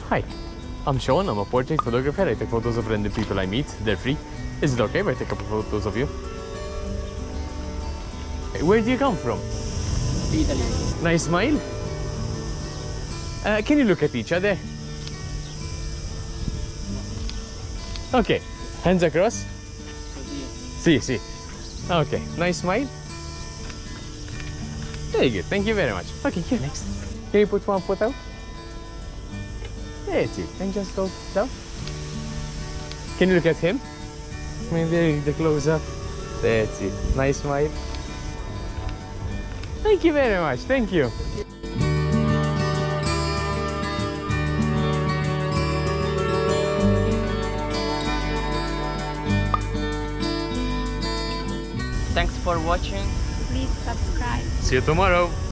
Hi, I'm Sean. I'm a portrait photographer. I take photos of random people I meet. They're free. Is it okay if I take a couple photos of you? Where do you come from? Italy. Nice smile. Can you look at each other? Okay, hands across. See. Okay, nice smile. Very good, thank you very much. Okay, here next. Can you put one foot out? That's it, and just go down. Can you look at him? Maybe the close up. That's it, nice smile. Thank you very much, thank you. Thanks for watching. Please subscribe. See you tomorrow.